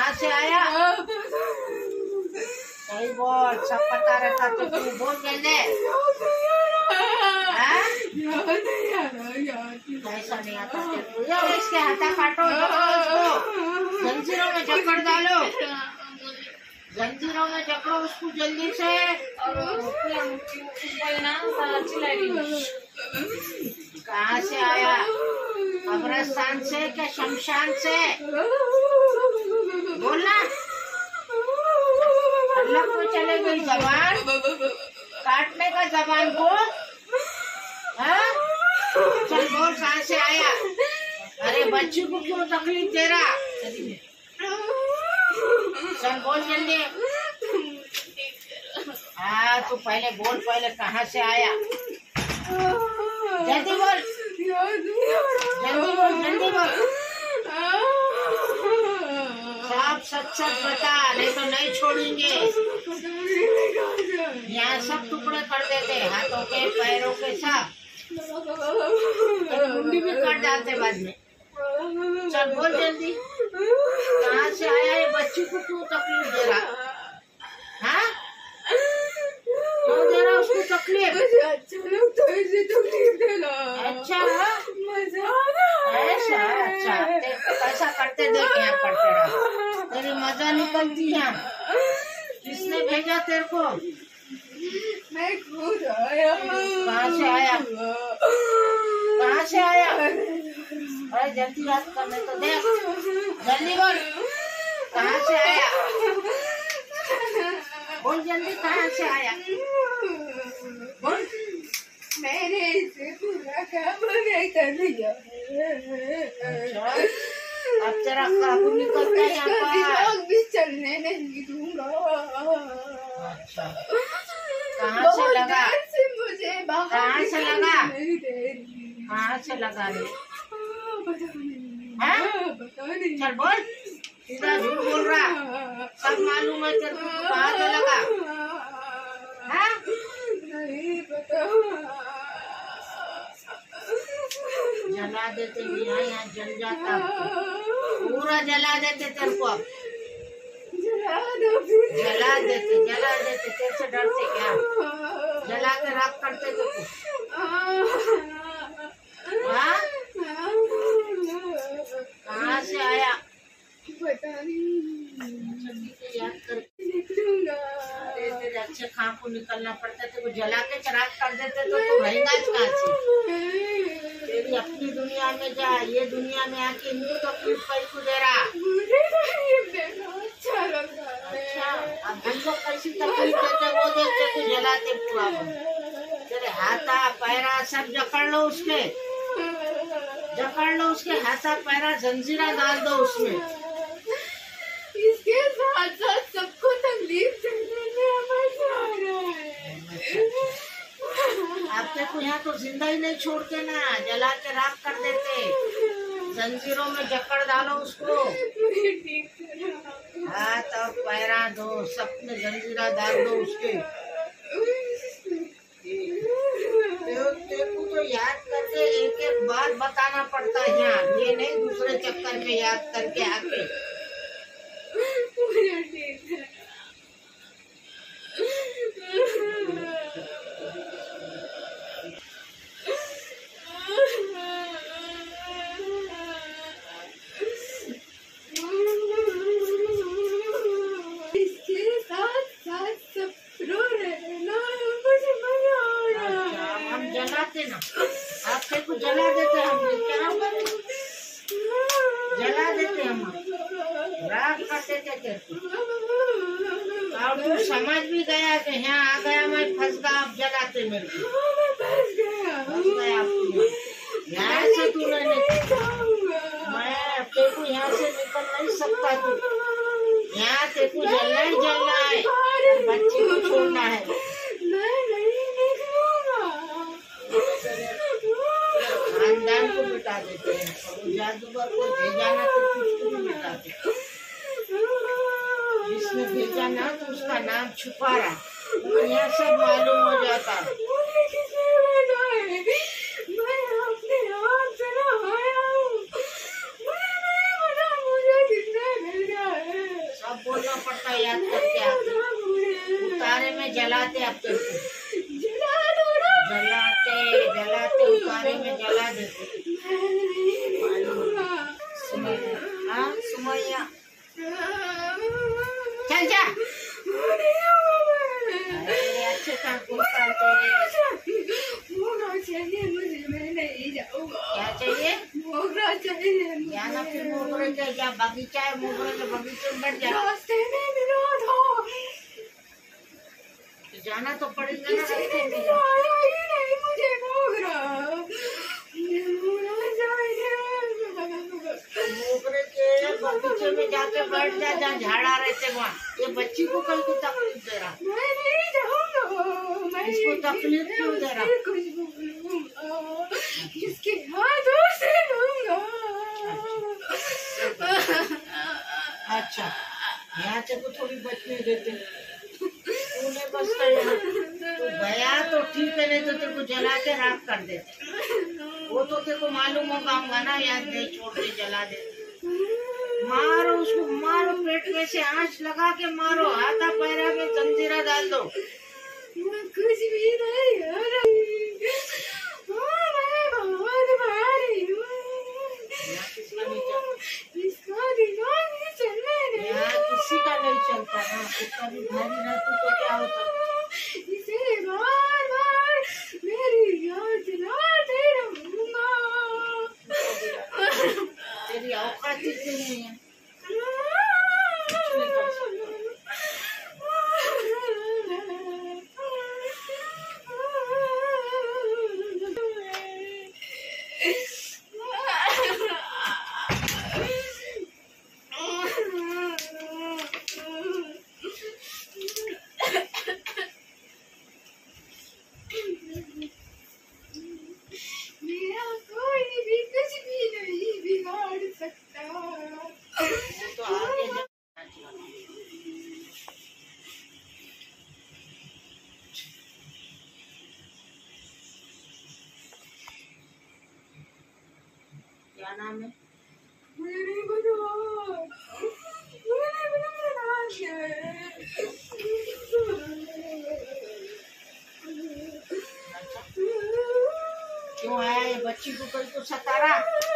कहाँ से आया? सही बोल, सब पता रहता तो तू बोल जल्दी। ऐसा नहीं आता तेरे को। इसके हाथा काटो, जंजीरों में जकड़ डालो, जंजीरों में जकड़ो उसको जल्दी से। कहाँ से आया? कब्रिस्तान से क्या शमशान से? बोलना। अल्लाह को चले गई जबान काटने का, जबान को। हाँ? चल बोल, कहाँ से आया? अरे बच्ची को क्यों तकलीफ दे रहा? चल बोल जल्दी। हाँ तू पहले बोल, पहले कहाँ से आया? जल्दी बोल, जल्दी बोल, जल्दी बोल। सब सच सच बता, नहीं तो नहीं छोड़ेंगे। यहाँ सब टुकड़े कर देते, हाथों के पैरों के सब, मुंडी भी कट जाते बाद में। चल बोल जल्दी, कहाँ से आया? ये बच्ची को क्यों तकलीफ दे रहा? हाँ क्यों दे रहा उसको तकलीफ? अच्छा लोग तो ऐसे तकलीफ देना। अच्छा ऐसा? अच्छा ऐसा करते देख, यहाँ करते रहा, तेरी मजा निकलती है। किसने भेजा तेरे को? मैं खुद आया। कहाँ से आया? कहाँ से आया? अरे जल्दी बात करने तो दे, जल्दी बोल, कहाँ से आया? बोल जल्दी, कहाँ से आया? बोल। मैंने इसे पूरा काम नहीं कर दिया। अच्छा, अब तेरा काबू निकलता है यहाँ पर। भी चलने नहीं दूंगा। अच्छा, कहाँ से लगा? से मुझे कहाँ से लगा? नहीं दे रही। कहाँ से लगा रे? पता नहीं। चल बोल, सीधा झूठ बोल रहा, सब मालूम है तेरे को, कहाँ से लगा? हाँ? नहीं पता। जला देते यहाँ जल जाता, पूरा जला देते तेरे को। जला देते तेरे से डरते क्या? जला के राख करते तो कुछ। हाँ? कहाँ से आया? पता नहीं। याद कर, निकलूंगा। तेरे अच्छे खां को निकलना पड़ता, तो जला के चराग कर देते तो तू रहेगा कहाँ से? तेरी अपनी दुनिया में जा, ये दुनिया में आके इनको तकलीफ को दे रहा। अच्छा लग रहा है। अच्छा, अब हमको कैसी तकलीफ देते वो देखते, तू जलाते पूरा। तेरे हाथा पैरा सब जकड़ लो उसके, हाथा पैरा जंजीरा डाल दो उसमें। इसके साथ साथ सबको तकलीफ देने में मजा आ रहा है। अब देखो यहाँ तो जिंदा ही नहीं छोड़ते ना, जला के राख कर देते, जंजीरों में जकड़ डालो उसको। हाथ और पैरा दो, सब में जंजीरा डाल दो उसके। देखो तो याद करके एक एक बात बताना पड़ता है यहाँ, ये नहीं दूसरे चक्कर में याद करके आके। जलाते ना, आपके को जला देते हम, क्या करें? जला देते हम, राख कर देते तेरे को। और तू समझ भी गया कि यहाँ आ गया, मैं फंस गया, अब जलाते मेरे को। फंस गया यहाँ से, तू नहीं मैं तेरे को यहाँ से निकल नहीं सकता। तू यहाँ तेरे को जलना ही जलना है, बच्ची को छोड़ना है। खानदान को मिटा देते हैं, जादूगर को भेजा ना तो उसको भी मिटा देते। जिसने भेजा ना तो उसका नाम छुपा रहा, तो यहाँ सब मालूम हो जाता। पड़ता है याद करके आते। उतारे में जलाते अब तो जलाते उतारे में जला देते। हाँ सुमैया चल जा। अरे अच्छे काम चाहिए मुझे, मैं नहीं जाऊंगा। क्या चाहिए? मोगरा चाहिए। या ना फिर मोगरे के क्या बगीचा है, मोगरे के बगीचे में बैठ जा। रास्ते में विरोध हो, जाना तो पड़ेगा ना। किसी ने दिलाया ही नहीं मुझे मोगरा। मोगरे के बगीचे में जाके बैठ जा, जहाँ झाड़ा रहते वहाँ। ये बच्ची को कल को तकलीफ दे रहा। मैं नहीं जाऊंगा। इसको तकलीफ क्यों दे रहा? इसके हाथों से लूंगा। अच्छा यहाँ से को थोड़ी बचने देते, तूने बचता यहाँ तो गया तो ठीक है, नहीं तो तेरे को जला के राख कर देते। वो तो तेरे को मालूम होगा ना, याद नहीं छोड़ के जला देते। मारो उसको, मारो पेट में से आंच लगा के मारो, हाथा पैरा में जंजीरा डाल दो। कुछ भी नहीं हो रही, मैं बहुत भारी हूँ। इसका दिमाग ही चलने नहीं। यहाँ किसी का नहीं चलता ना, उसका भी भारी रहती तो क्या होता। इसे बार बार मेरी याद दिलाते रहूंगा। तेरी औकात इतनी नहीं है। मेरा कोई भी कुछ भी नहीं बिगाड़ सकता। तो आगे क्या नाम है? मुझे नहीं पता, मुझे नहीं पता मेरा नाम क्या है। क्यों आया ये बच्ची को कल को सता रहा?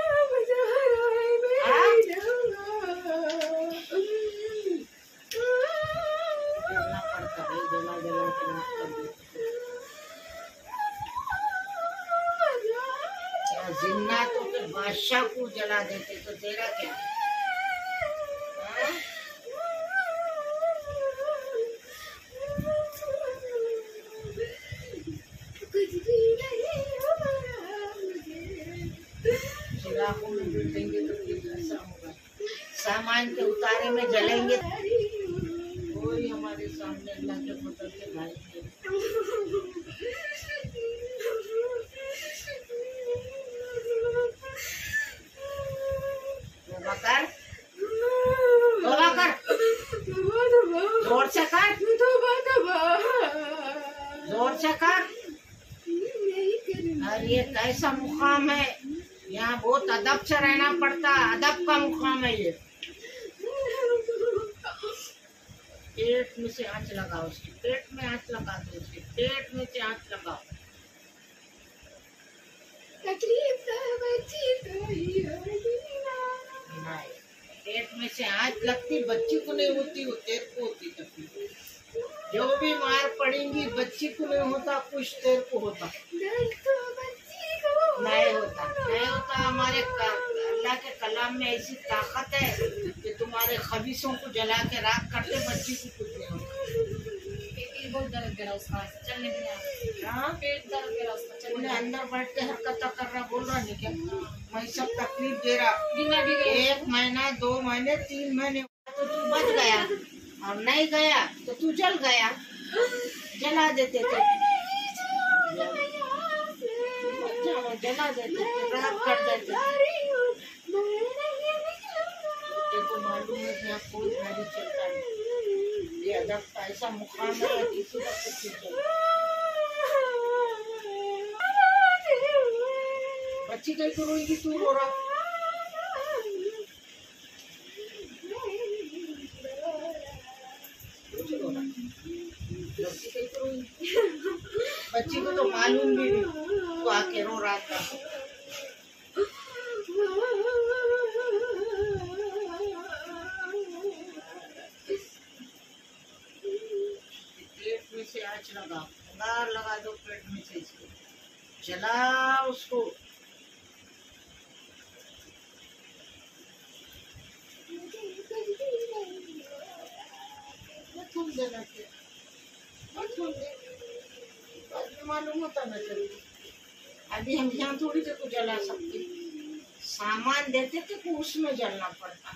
जलना पड़ता है, जला जला के राख कर देते। क्या जिन्ना तो फिर बादशाह को जला देते तो तेरा क्या? हाँ? चिरागों में बैठेंगे तो फिर ऐसा होगा, सामान के उतारे में जलेंगे। कोई हमारे सामने अल्लाह के बदल के भाई नहीं। तौबा कर, तौबा कर, जोर से कर, जोर से कर। और ये कैसा मुकाम है, यहाँ बहुत अदब से रहना पड़ता, अदब का मुकाम है ये। पेट में से आंच लगाओ, उसके पेट में आंच लगा दो, उसके पेट में से आंच लगाओ। तकलीफ नहीं, पेट में से आंच लगती बच्ची को नहीं होती, वो तेरे को होती तकलीफ। जो भी मार पड़ेंगी बच्ची को नहीं होता, कुछ तेरे को होता। नहीं होता, नहीं होता। हमारे अल्लाह के कलाम में ऐसी ताकत है कि तुम्हारे खबीसों को जला के राख करते, बच्ची को कुछ नहीं होता। बहुत दर्द दे रहा उसका, चलने भी नहीं। हाँ पेट दर्द दे रहा उसका, चलने तुमने अंदर बैठ के हरकत कर रहा, बोल रहा नहीं क्या? मैं सब तकलीफ दे रहा। गिना भी गई। 1 महीना 2 महीने 3 महीने तो तू बच गया, और नहीं गया तो तू जल गया। जला देते थे, जला देते थे, राख कर देते थे। तो मालूम है कि यहाँ कोई नहीं चलता है, ये अदब का ऐसा मुकाम है, किसी का कुछ नहीं चलता। बच्ची कहीं तो रोएगी, तू रो रहा। बच्ची कहीं तो रोई। बच्ची को तो मालूम भी नहीं, तो आके रो रहा था। पेट में से आँच लगा, अंगार लगा दो पेट में से इसको, जला उसको। मालूम होता मैं कभी, अभी हम यहाँ थोड़ी देर को जला सकते, सामान देते थे तो उसमें जलना पड़ता।